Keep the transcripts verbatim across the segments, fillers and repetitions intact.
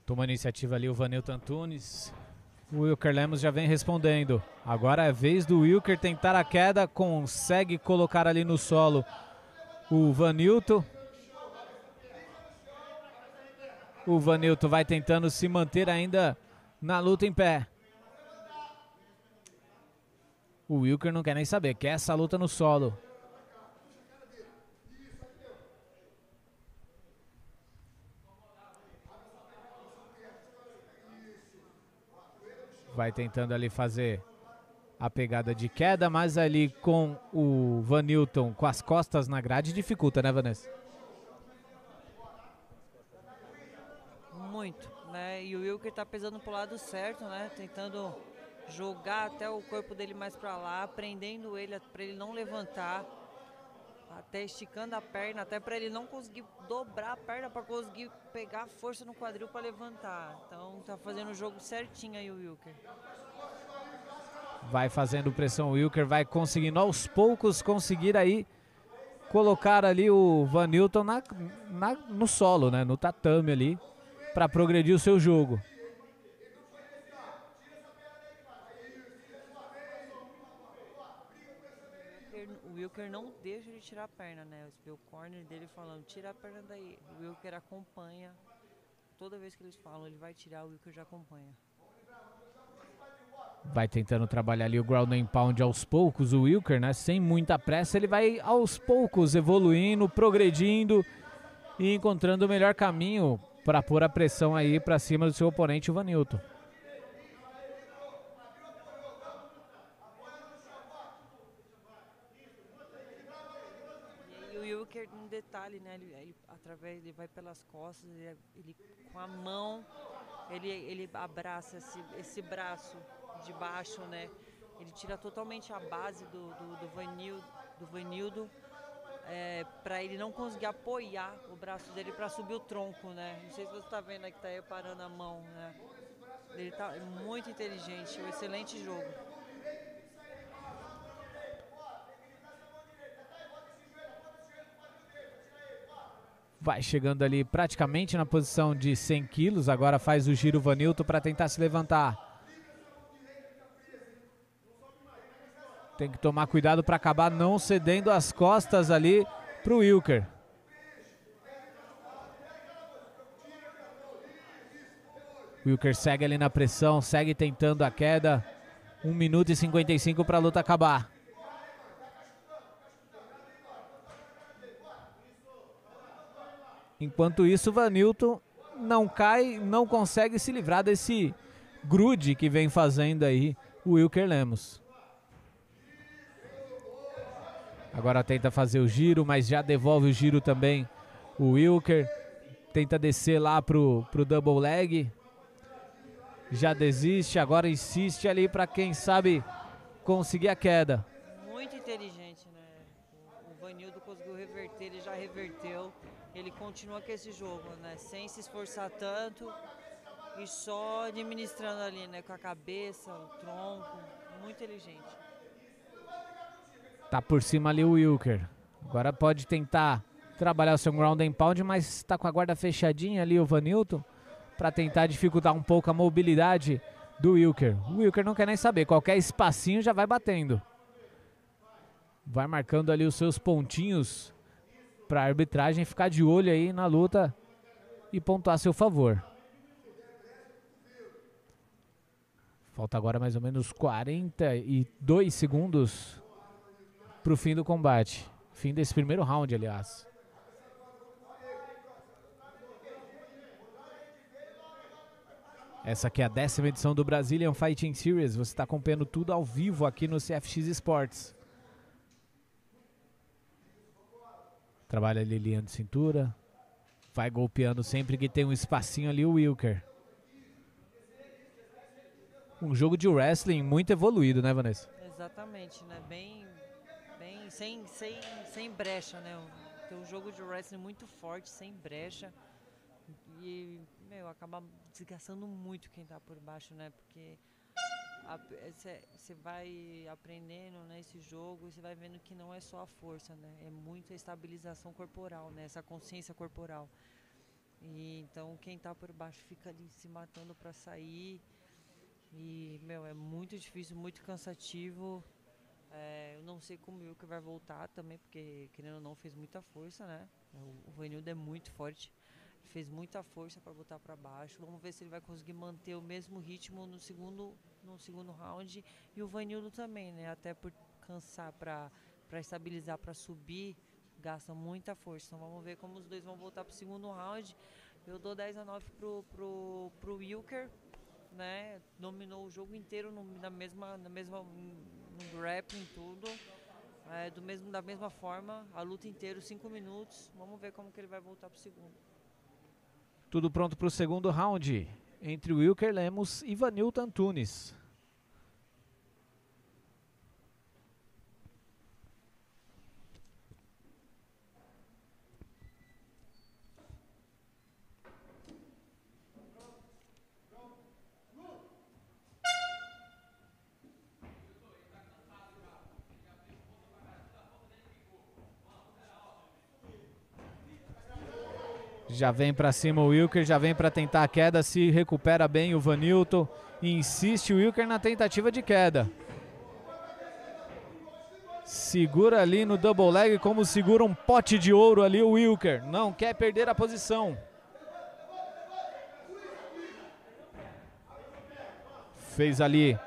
Toma iniciativa ali o Vanilton Antunes. O Wilker Lemos já vem respondendo. Agora é vez do Wilker tentar a queda. Consegue colocar ali no solo o Vanilton. O Vanilton vai tentando se manter ainda na luta em pé. O Wilker não quer nem saber. Quer essa luta no solo. Vai tentando ali fazer a pegada de queda, mas ali com o Vanilton com as costas na grade dificulta, né, Vanessa? Muito, né? E o Wilker tá pesando pro lado certo, né? Tentando jogar até o corpo dele mais para lá, prendendo ele para ele não levantar, até esticando a perna, até para ele não conseguir dobrar a perna para conseguir pegar força no quadril para levantar. Então tá fazendo o jogo certinho aí o Wilker. Vai fazendo pressão o Wilker, vai conseguindo aos poucos conseguir aí colocar ali o Vanilton na, na, no solo, né, no tatame ali, para progredir o seu jogo. O Wilker não deixa de tirar a perna, né? Você vê o corner dele falando, tira a perna daí. O Wilker acompanha. Toda vez que eles falam, ele vai tirar, o Wilker já acompanha. Vai tentando trabalhar ali o ground and pound aos poucos, o Wilker, né? Sem muita pressa, ele vai aos poucos evoluindo, progredindo e encontrando o melhor caminho para pôr a pressão aí para cima do seu oponente, o Vanilton. E o Wilker, um detalhe, né? Ele, ele, através, ele vai pelas costas, ele, ele com a mão, ele, ele abraça esse, esse braço de baixo, né? Ele tira totalmente a base do, do, do, Vanil, do Vanildo, é, para ele não conseguir apoiar o braço dele para subir o tronco, né? Não sei se você está vendo aí que tá reparando a mão, né? Ele tá muito inteligente, um excelente jogo. Vai chegando ali praticamente na posição de cem quilos, agora faz o giro Vanilton para tentar se levantar. Tem que tomar cuidado para acabar não cedendo as costas ali para o Wilker. Wilker segue ali na pressão, segue tentando a queda. um minuto e cinquenta e cinco para a luta acabar. Enquanto isso, o Vanilton não cai, não consegue se livrar desse grude que vem fazendo aí o Wilker Lemos. Agora tenta fazer o giro, mas já devolve o giro também o Wilker. Tenta descer lá pro, pro double leg. Já desiste, agora insiste ali para quem sabe conseguir a queda. Muito inteligente, né? O, o Vanildo conseguiu reverter, ele já reverteu. Ele continua com esse jogo, né? Sem se esforçar tanto e só administrando ali, né? Com a cabeça, o tronco. Muito inteligente. Tá por cima ali o Wilker. Agora pode tentar trabalhar o seu ground and pound, mas tá com a guarda fechadinha ali o Vanilton para tentar dificultar um pouco a mobilidade do Wilker. O Wilker não quer nem saber, qualquer espacinho já vai batendo. Vai marcando ali os seus pontinhos para a arbitragem ficar de olho aí na luta e pontuar a seu favor. Falta agora mais ou menos quarenta e dois segundos para o fim do combate. Fim desse primeiro round, aliás. Essa aqui é a décima edição do Brazilian Fighting Series. Você está acompanhando tudo ao vivo aqui no C F X Sports. Trabalha ali linha de cintura. Vai golpeando sempre que tem um espacinho ali o Wilker. Um jogo de wrestling muito evoluído, né, Vanessa? Exatamente, né? Bem, bem sem, sem, sem brecha, né? Tem um jogo de wrestling muito forte, sem brecha. E, meu, acaba desgastando muito quem tá por baixo, né? Porque você vai aprendendo, né, esse jogo, você vai vendo que não é só a força, né? É muita estabilização corporal, né? Essa consciência corporal. E então quem tá por baixo fica ali se matando para sair. E, meu, é muito difícil, muito cansativo. É, eu não sei como o Wilker vai voltar também, porque, querendo ou não, fez muita força, né? O, o Vanildo é muito forte, fez muita força para botar para baixo. Vamos ver se ele vai conseguir manter o mesmo ritmo no segundo, no segundo round. E o Vanildo também, né? Até por cansar para para estabilizar, para subir, gasta muita força. Então vamos ver como os dois vão voltar para o segundo round. Eu dou dez a nove pro, pro, pro Wilker, né? Dominou o jogo inteiro no, na mesma, na mesma, no grappling, tudo. É, do mesmo, da mesma forma, a luta inteira, cinco minutos. Vamos ver como que ele vai voltar pro segundo. Tudo pronto para o segundo round entre o Wilker Lemos e Vanilton Antunes. Já vem para cima o Wilker, já vem para tentar a queda, se recupera bem o Vanilton. Insiste o Wilker na tentativa de queda. Segura ali no double leg como segura um pote de ouro ali o Wilker. Não quer perder a posição. Fez ali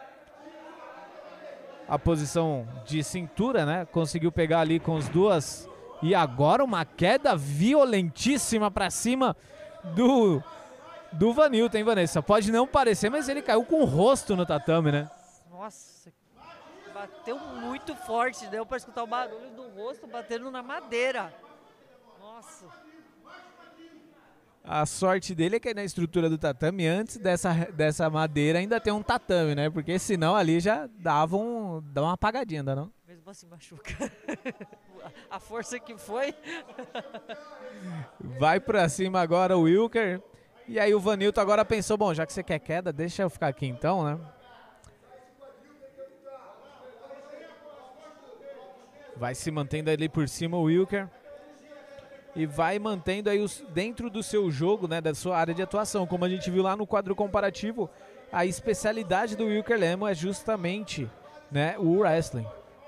a posição de cintura, né? Conseguiu pegar ali com as duas. E agora uma queda violentíssima para cima do, do Vanilton, hein, Vanessa? Pode não parecer, mas ele caiu com o rosto no tatame, né? Nossa, bateu muito forte, deu para escutar o barulho do rosto batendo na madeira. Nossa. A sorte dele é que na estrutura do tatame, antes dessa, dessa madeira, ainda tem um tatame, né? Porque senão ali já dava, um, dava uma apagadinha, ainda não? Mesmo assim machuca. A força que foi. Vai pra cima agora o Wilker. E aí o Vanilton agora pensou, bom, já que você quer queda, deixa eu ficar aqui então, né? Vai se mantendo ali por cima o Wilker. E vai mantendo aí os, dentro do seu jogo, né, da sua área de atuação. Como a gente viu lá no quadro comparativo, a especialidade do Wilker Lemos é justamente, né, o wrestling.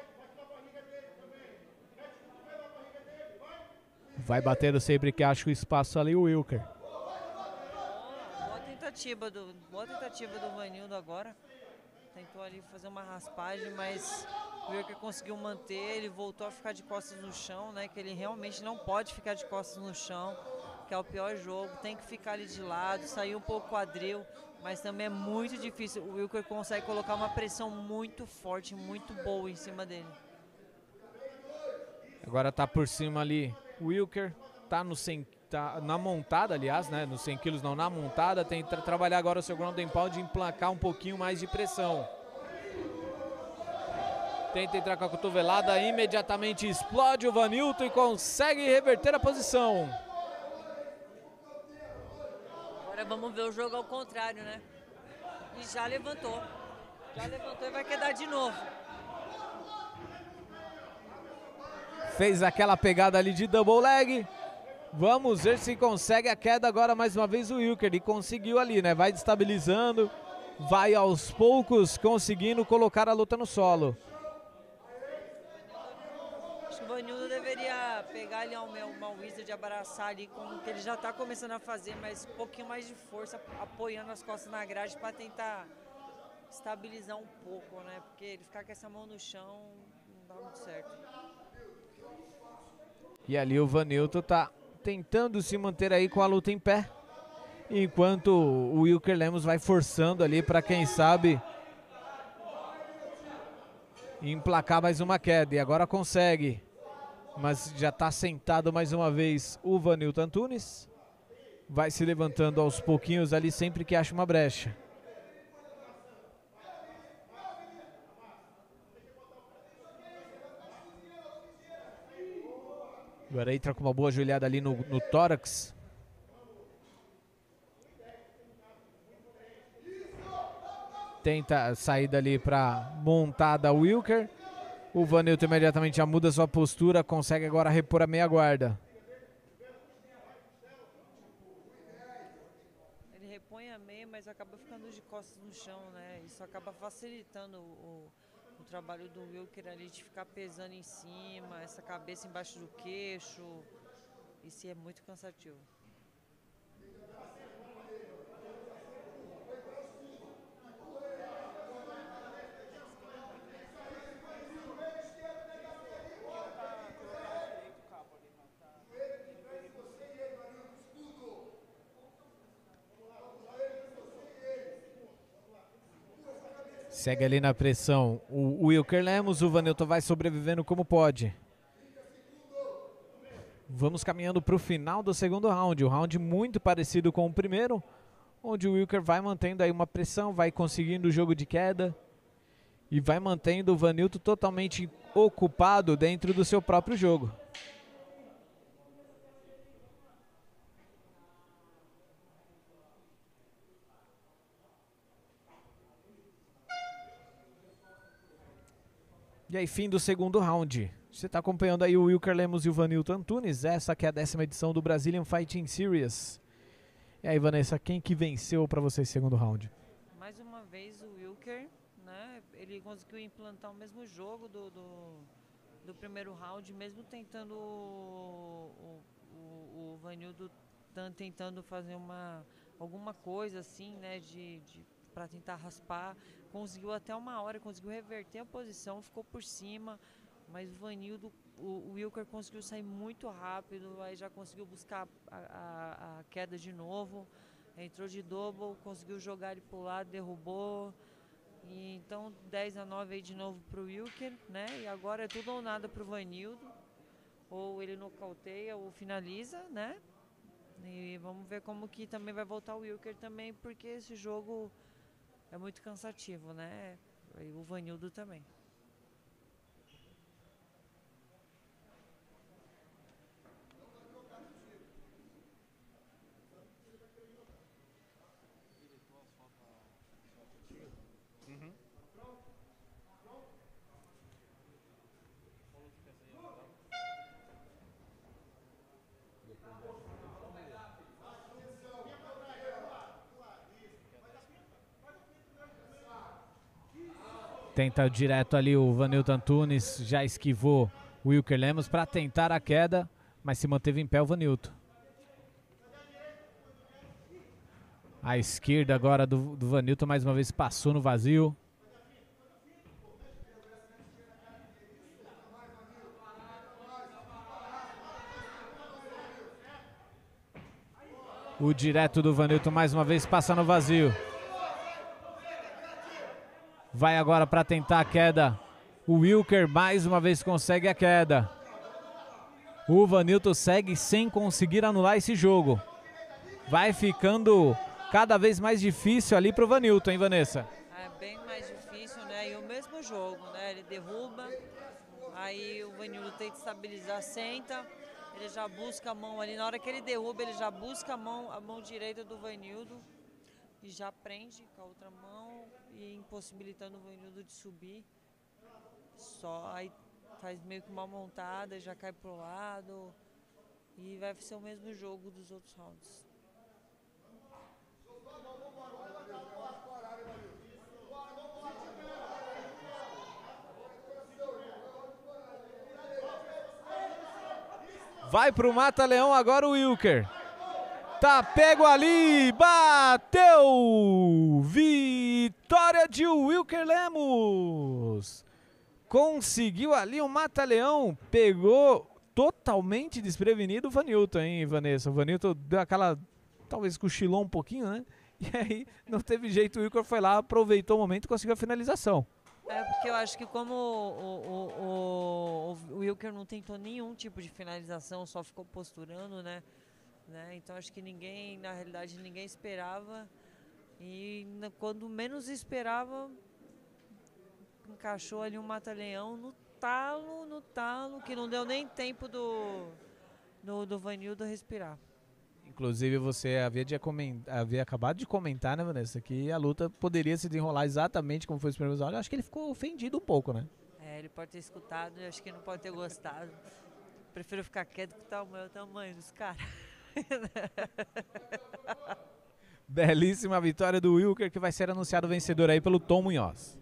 Vai batendo sempre que acha o espaço ali o Wilker. Boa tentativa do, boa tentativa do Vanildo agora. Tentou ali fazer uma raspagem, mas o Wilker conseguiu manter, ele voltou a ficar de costas no chão, né? Que ele realmente não pode ficar de costas no chão, que é o pior jogo. Tem que ficar ali de lado, sair um pouco o quadril, mas também é muito difícil. O Wilker consegue colocar uma pressão muito forte, muito boa em cima dele. Agora tá por cima ali o Wilker, tá, no cem, tá na montada, aliás, né? Nos cem quilos não, na montada. Tenta trabalhar agora o seu ground and pound e emplacar um pouquinho mais de pressão. Tenta entrar com a cotovelada, imediatamente explode o Vanilton e consegue reverter a posição. Agora vamos ver o jogo ao contrário, né? E já levantou. Já levantou e vai quedar de novo. Fez aquela pegada ali de double leg. Vamos ver se consegue a queda agora mais uma vez o Wilker. Ele conseguiu ali, né? Vai destabilizando. Vai aos poucos conseguindo colocar a luta no solo. Acho que o Vanildo deveria pegar ali uma, uma Wizard de abraçar ali, como que ele já tá começando a fazer, mas um pouquinho mais de força, apoiando as costas na grade para tentar estabilizar um pouco, né? Porque ele ficar com essa mão no chão não dá muito certo. E ali o Vanilton tá tentando se manter aí com a luta em pé, enquanto o Wilker Lemos vai forçando ali para, quem sabe, emplacar mais uma queda. E agora consegue, mas já está sentado mais uma vez o Vanilton Antunes. Vai se levantando aos pouquinhos ali sempre que acha uma brecha. Agora entra com uma boa joelhada ali no, no tórax. Tenta sair dali para montada Wilker. O Vanilton imediatamente já muda sua postura. Consegue agora repor a meia guarda. repõe a meia, mas acaba ficando de costas no chão, né? Isso acaba facilitando o, o trabalho do Wilker ali de ficar pesando em cima, essa cabeça embaixo do queixo. Isso é muito cansativo. Segue ali na pressão o Wilker Lemos, o Vanilton vai sobrevivendo como pode. Vamos caminhando para o final do segundo round, um round muito parecido com o primeiro, onde o Wilker vai mantendo aí uma pressão, vai conseguindo o jogo de queda e vai mantendo o Vanilton totalmente ocupado dentro do seu próprio jogo. E aí, fim do segundo round. Você está acompanhando aí o Wilker Lemos e o Vanilton Antunes. Essa que é a décima edição do Brazilian Fighting Series. E aí, Vanessa, quem que venceu para você esse segundo round? Mais uma vez o Wilker, né? Ele conseguiu implantar o mesmo jogo do, do, do primeiro round, mesmo tentando o, o, o Vanilton tentando fazer uma, alguma coisa assim, né? De, de, para tentar raspar. Conseguiu até uma hora, conseguiu reverter a posição, ficou por cima, mas o Vanilton, o, o Wilker conseguiu sair muito rápido, aí já conseguiu buscar a, a, a queda de novo, entrou de double, conseguiu jogar ele pro lado, derrubou, e então dez a nove aí de novo pro Wilker, né, e agora é tudo ou nada pro Vanilton, ou ele nocauteia ou finaliza, né, e vamos ver como que também vai voltar o Wilker também, porque esse jogo é muito cansativo, né? E o Vanilton também. Uhum. Tenta direto ali o Vanilton Antunes, já esquivou o Wilker Lemos para tentar a queda, mas se manteve em pé o Vanilton. A esquerda agora do, do Vanilton mais uma vez passou no vazio. O direto do Vanilton mais uma vez passa no vazio. Vai agora para tentar a queda. O Wilker mais uma vez consegue a queda. O Vanilton segue sem conseguir anular esse jogo. Vai ficando cada vez mais difícil ali para o Vanilton, hein, Vanessa? É bem mais difícil, né? E o mesmo jogo, né? Ele derruba, aí o Vanilton tenta estabilizar, senta, ele já busca a mão ali. Na hora que ele derruba, ele já busca a mão, a mão direita do Vanilton e já prende com a outra mão e impossibilitando o Vanilton de subir. Só aí faz meio que uma montada, já cai pro lado e vai ser o mesmo jogo dos outros rounds. Vai pro mata-leão agora o Wilker. Tá pego ali, bateu! Vitória de Wilker Lemos. Conseguiu ali um mata-leão, pegou totalmente desprevenido o Vanilton, hein, Vanessa? O Vanilton deu aquela, talvez cochilou um pouquinho, né? E aí não teve jeito, o Wilker foi lá, aproveitou o momento e conseguiu a finalização. É porque eu acho que como o, o, o, o Wilker não tentou nenhum tipo de finalização, só ficou posturando, né? né? Então acho que ninguém, na realidade, ninguém esperava. E quando menos esperava, encaixou ali um mata-leão no talo, no talo, que não deu nem tempo do, do, do Vanilton respirar. Inclusive você havia, de havia acabado de comentar, né, Vanessa, que a luta poderia se desenrolar exatamente como foi os primeiros rounds. Eu acho que ele ficou ofendido um pouco, né? É, ele pode ter escutado, eu acho que não pode ter gostado. Prefiro ficar quieto que tá o meu tamanho dos caras. Belíssima vitória do Wilker, que vai ser anunciado vencedor aí pelo Tom Munhoz.